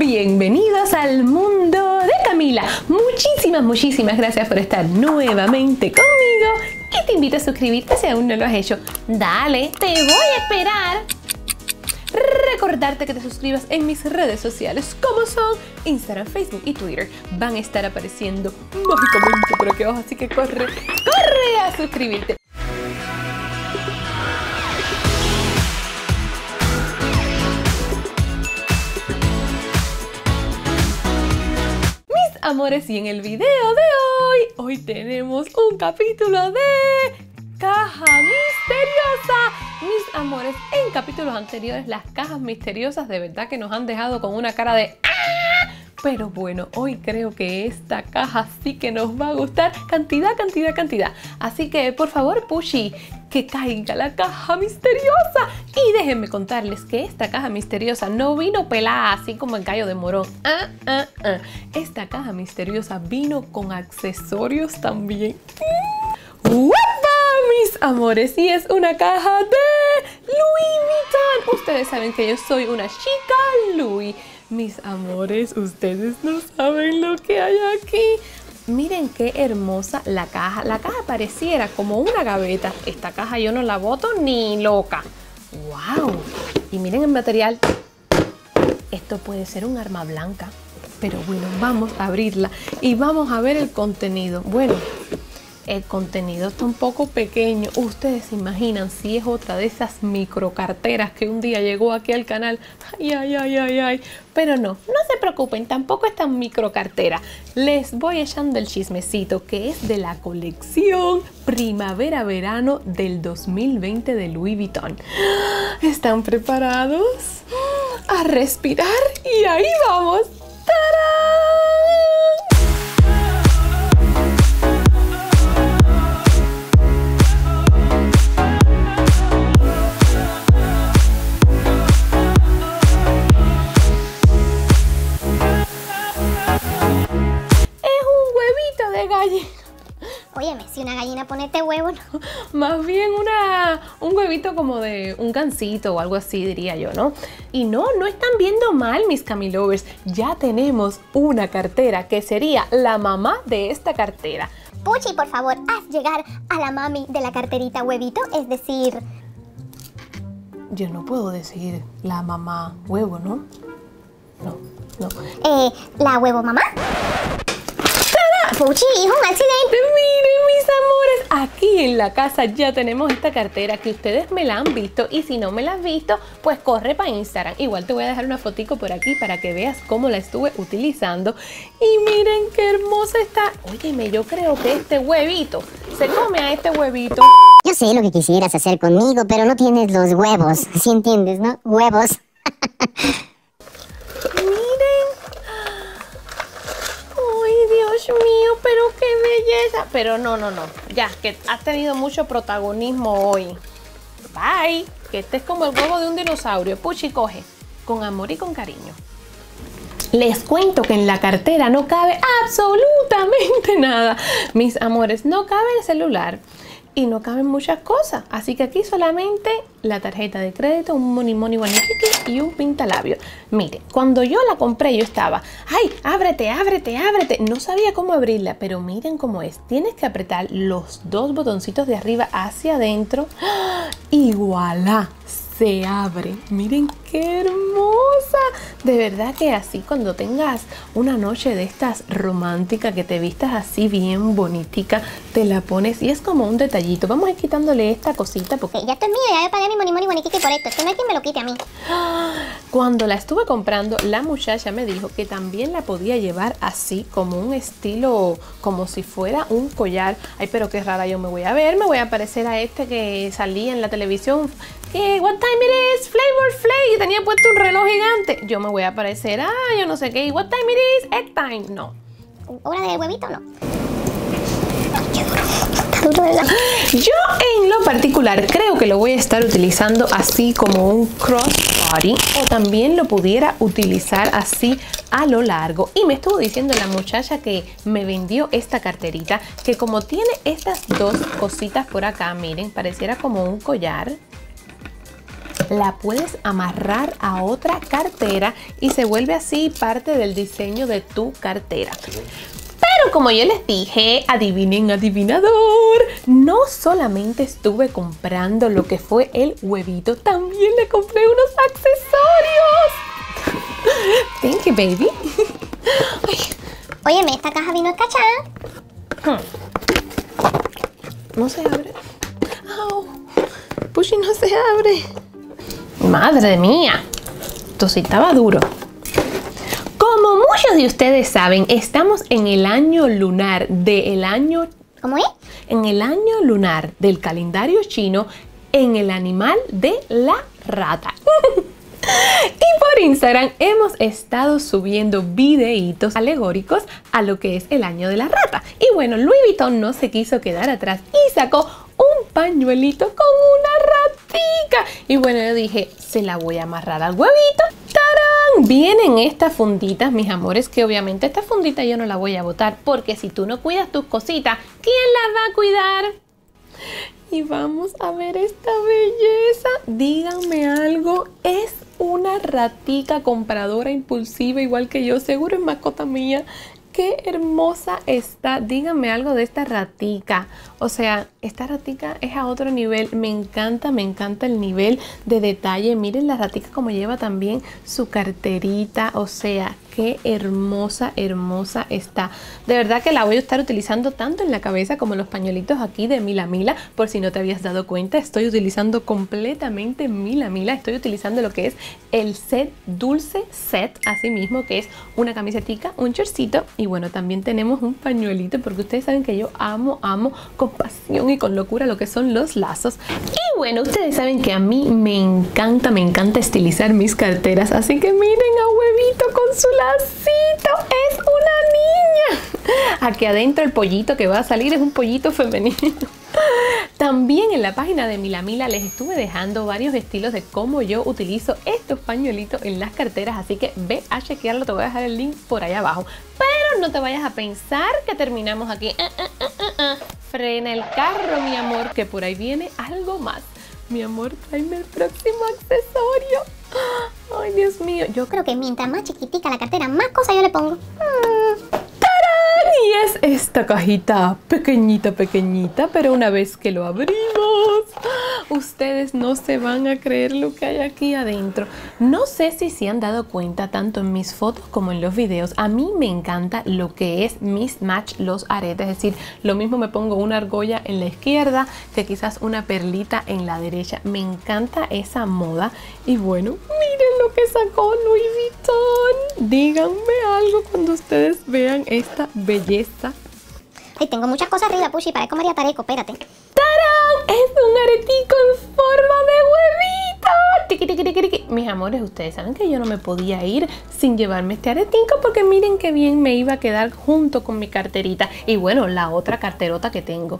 Bienvenidos al mundo de Camila. Muchísimas gracias por estar nuevamente conmigo y te invito a suscribirte si aún no lo has hecho. Dale, te voy a esperar. Recordarte que te suscribas en mis redes sociales como son Instagram, Facebook y Twitter. Van a estar apareciendo mágicamente por aquí abajo, así que corre a suscribirte. Mis amores, y en el video de hoy tenemos un capítulo de Caja Misteriosa. Mis amores, en capítulos anteriores las cajas misteriosas de verdad que nos han dejado con una cara de ¡ah! Pero bueno, hoy creo que esta caja sí que nos va a gustar. Cantidad. Así que por favor, Pushy, que caiga la caja misteriosa. Y déjenme contarles que esta caja misteriosa no vino pelada así como el gallo de Morón. Esta caja misteriosa vino con accesorios también. Mis amores, y es una caja de Louis Vuitton. Ustedes saben que yo soy una chica Louis. Mis amores, ustedes no saben lo que hay aquí. Miren qué hermosa la caja. La caja pareciera como una gaveta. Esta caja yo no la boto ni loca. ¡Wow! Y miren el material. Esto puede ser un arma blanca. Pero bueno, vamos a abrirla y vamos a ver el contenido. Bueno, el contenido está un poco pequeño. Ustedes se imaginan si es otra de esas micro carteras que un día llegó aquí al canal. Ay. Pero no se preocupen, tampoco es tan micro cartera. Les voy echando el chismecito que es de la colección Primavera-Verano del 2020 de Louis Vuitton. ¿Están preparados? A respirar y ahí vamos. ¡Tarán! Óyeme, si una gallina pone este huevo, no. Más bien un huevito como de un gansito o algo así, diría yo, ¿no? Y no están viendo mal, mis Camilovers. Ya tenemos una cartera que sería la mamá de esta cartera. Puchi, por favor, haz llegar a la mami de la carterita huevito, es decir... Yo no puedo decir la mamá huevo, ¿no? No. ¿La huevo mamá? Puchi, es un accidente. Miren, mis amores, aquí en la casa ya tenemos esta cartera que ustedes me la han visto, y si no me la has visto, pues corre para Instagram. Igual te voy a dejar una fotico por aquí para que veas cómo la estuve utilizando. Y miren qué hermosa está. Óyeme, yo creo que este huevito se come a este huevito. Yo sé lo que quisieras hacer conmigo, pero no tienes los huevos. ¿Sí entiendes, no? Huevos. Dios mío, pero qué belleza. Pero no. Ya, que has tenido mucho protagonismo hoy. Bye. Que este es como el huevo de un dinosaurio. Puchi, coge. Con amor y con cariño. Les cuento que en la cartera no cabe absolutamente nada. Mis amores, no cabe el celular. Y no caben muchas cosas, así que aquí solamente la tarjeta de crédito, un money guaniquiqui y un pintalabio. Mire, cuando yo la compré yo estaba, ¡ay, ábrete! No sabía cómo abrirla, pero miren cómo es. Tienes que apretar los dos botoncitos de arriba hacia adentro y ¡voilá! Se abre. Miren qué hermosa. De verdad que así cuando tengas una noche de estas románticas, que te vistas así bien bonitica, te la pones y es como un detallito. Vamos a ir quitándole esta cosita porque ya esto es mío, ya yo pagué mi money guaniquiqui por esto. Es que no hay quien me lo quite a mí. Cuando la estuve comprando, la muchacha me dijo que también la podía llevar así, como un estilo, como si fuera un collar. Ay, pero qué rara yo me voy a ver. Me voy a parecer a este que salía en la televisión. What time it is? Flavor Flav. Y tenía puesto un reloj gigante. Yo me voy a parecer a yo no sé qué. What time it is? Egg time. No. ¿Hora de huevito? No. Yo en lo particular creo que lo voy a estar utilizando así como un crossbody, o también lo pudiera utilizar así a lo largo. Y me estuvo diciendo la muchacha que me vendió esta carterita, que como tiene estas dos cositas por acá, miren, pareciera como un collar. la puedes amarrar a otra cartera y se vuelve así parte del diseño de tu cartera. Pero como yo les dije, adivinen, adivinador, no solamente estuve comprando lo que fue el huevito, también le compré unos accesorios. Thank you, baby. Óyeme, esta caja vino escachada. No se abre. Oh, Pushy, no se abre. Madre mía, esto sí estaba duro. Como muchos de ustedes saben, estamos en el año lunar del año... ¿Cómo es? En el año lunar del calendario chino, en el animal de la rata. Y por Instagram hemos estado subiendo videitos alegóricos a lo que es el año de la rata. Y bueno, Louis Vuitton no se quiso quedar atrás y sacó un pañuelito con una ratica. Y bueno, yo dije, se la voy a amarrar al huevito. ¡Tarán! Vienen estas funditas, mis amores, que obviamente esta fundita yo no la voy a botar, porque si tú no cuidas tus cositas, ¿quién las va a cuidar? Y vamos a ver esta belleza. Díganme algo, ¿es una ratica compradora impulsiva igual que yo? Seguro es mascota mía. Qué hermosa está. Díganme algo de esta ratica. O sea, esta ratica es a otro nivel. Me encanta el nivel de detalle. Miren la ratica como lleva también su carterita. O sea, qué hermosa, hermosa está. De verdad que la voy a estar utilizando tanto en la cabeza como en los pañuelitos aquí de Mila Mila. Por si no te habías dado cuenta, estoy utilizando completamente Mila Mila. Estoy utilizando lo que es el set dulce set, así mismo, que es una camisetica, un shortcito y bueno, también tenemos un pañuelito, porque ustedes saben que yo amo con pasión y con locura lo que son los lazos. Y bueno, ustedes saben que a mí me encanta estilizar mis carteras, así que miren a Huevito con su lacito, es una niña. Aquí adentro el pollito que va a salir es un pollito femenino. También en la página de Mila Mila les estuve dejando varios estilos de cómo yo utilizo estos pañuelitos en las carteras, así que ve a chequearlo, te voy a dejar el link por allá abajo. Pero no te vayas a pensar que terminamos aquí. Frena el carro, mi amor, que por ahí viene algo más. Mi amor, tráeme el próximo accesorio. Ay, Dios mío, yo Creo que mientras más chiquitica la cartera, más cosas yo le pongo. Y es esta cajita pequeñita, pero una vez que lo abrimos, ustedes no se van a creer lo que hay aquí adentro. No sé si se han dado cuenta tanto en mis fotos como en los videos. A mí me encanta lo que es mismatch los aretes, es decir, lo mismo me pongo una argolla en la izquierda que quizás una perlita en la derecha. Me encanta esa moda y bueno, miren lo que sacó Louis Vuitton. Díganme algo cuando ustedes vean esta belleza. Ay, tengo muchas cosas arriba, Pushy, parezco María Tareco, espérate. ¡Tarán! Es un aretico en forma de huevito. Tiqui, tiqui, tiqui, tiqui. Mis amores, ustedes saben que yo no me podía ir sin llevarme este aretico, porque miren qué bien me iba a quedar junto con mi carterita y bueno, la otra carterota que tengo.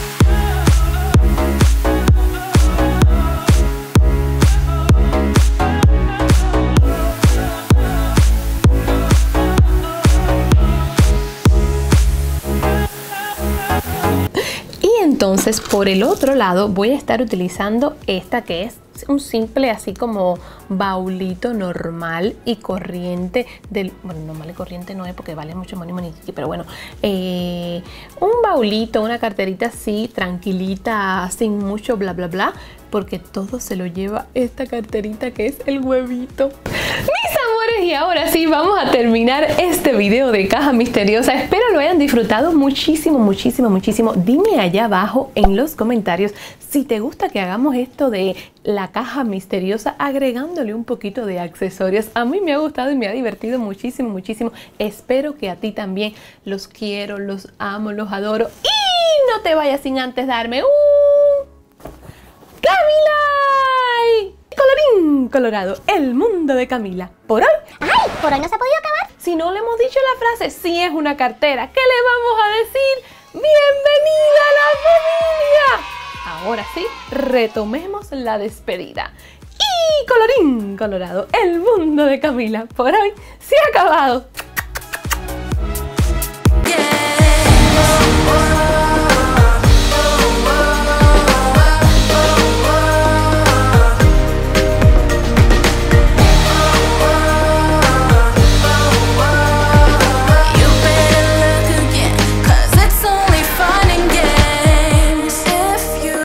Entonces por el otro lado voy a estar utilizando esta, que es un simple así como baulito normal y corriente del... Bueno, normal y corriente no es porque vale mucho money, pero bueno, un baulito, una carterita así tranquilita, sin mucho bla bla bla, porque todo se lo lleva esta carterita que es el huevito. Mis amores, y ahora sí vamos a terminar este video de caja misteriosa. Espero lo hayan disfrutado muchísimo. Dime allá abajo en los comentarios si te gusta que hagamos esto de la caja misteriosa agregándole un poquito de accesorios. A mí me ha gustado y me ha divertido muchísimo. Espero que a ti también. Los quiero, los amo, los adoro. Y no te vayas sin antes darme un... ¡Camila! Colorín colorado, el mundo de Camila. Por hoy. ¡Ay! Por hoy no se ha podido acabar. Si no le hemos dicho la frase, si es una cartera, ¿qué le vamos a decir? ¡Bienvenida a la familia! Ahora sí, retomemos la despedida. Y colorín colorado, el mundo de Camila por hoy se ha acabado.